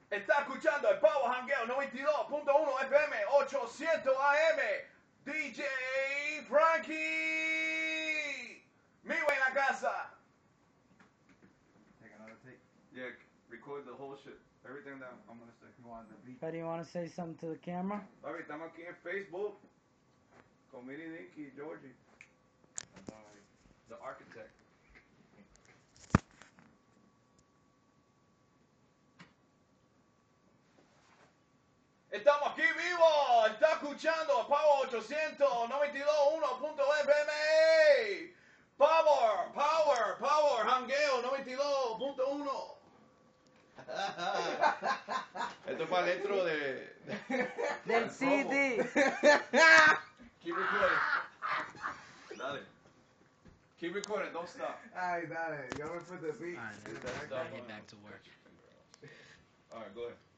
Está escuchando el Power Hangueo 92.1 FM 800 AM. DJ Frankie. Miwa en la casa. Take another take. Yeah, record the whole shit. Everything that I'm gonna say. You want the beat? How do you want to say something to the camera? Alright, estamos aquí en Facebook con Mini Nicky y Georgie. The architect. Estamos aquí vivos. Está escuchando Power 892.1.fm. Power, Hangueo 92.1. Esto es para dentro Del CD. Keep recording. Dale. Keep recording, don't stop. Ay, dale. Yo me put the beat. Alright, Don't stop. get back to work. Alright, go ahead.